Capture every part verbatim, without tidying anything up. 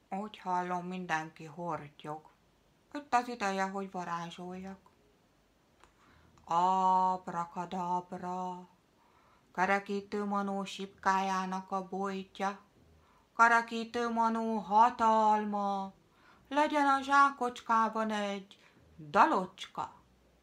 Úgy hallom, mindenki hortyog. Itt az ideje, hogy varázsoljak. Abrakadabra, kerekítő manó sipkájának a bojtja, kerekítő manó hatalma, legyen a zsákocskában egy dalocska.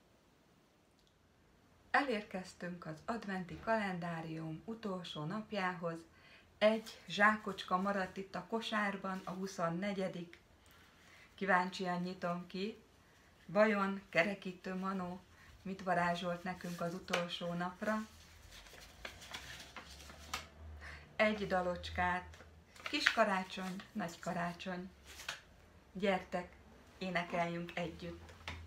Elérkeztünk az adventi kalendárium utolsó napjához. Egy zsákocska maradt itt a kosárban, a huszonnegyedik Kíváncsian nyitom ki. Vajon kerekítő manó mit varázsolt nekünk az utolsó napra? Egy dalocskát. Kis karácsony, nagy karácsony. Gyertek, énekeljünk együtt.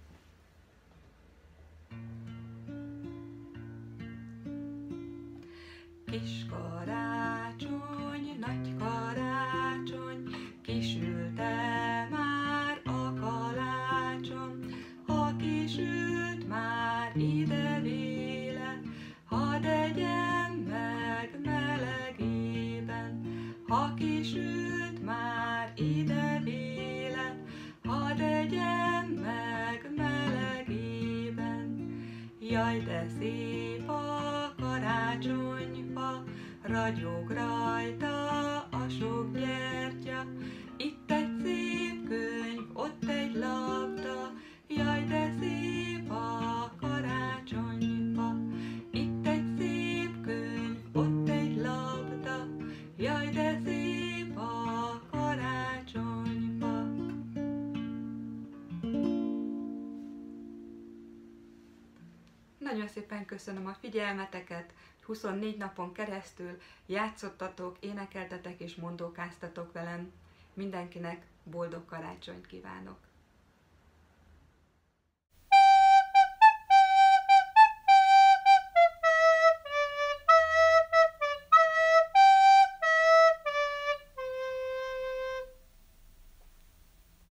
Kis karácsony, nagy karácsony, kisülte már a kalácsom. Ha kisült már ide véle, hadd egyem meg melegében. Ha kisült már ide véle, hadd egyem meg melegében. Jaj, de szép a karácsonyfa, ragyog rajta a sok gyertya. Itt egy szép könyv, ott egy labda, jaj, de szép a karácsonyfa. Itt egy szép könyv, ott egy labda, jaj, de szép a karácsonyfa. Nagyon szépen köszönöm a figyelmeteket, huszonnégy napon keresztül játszottatok, énekeltetek és mondókáztatok velem. Mindenkinek boldog karácsonyt kívánok!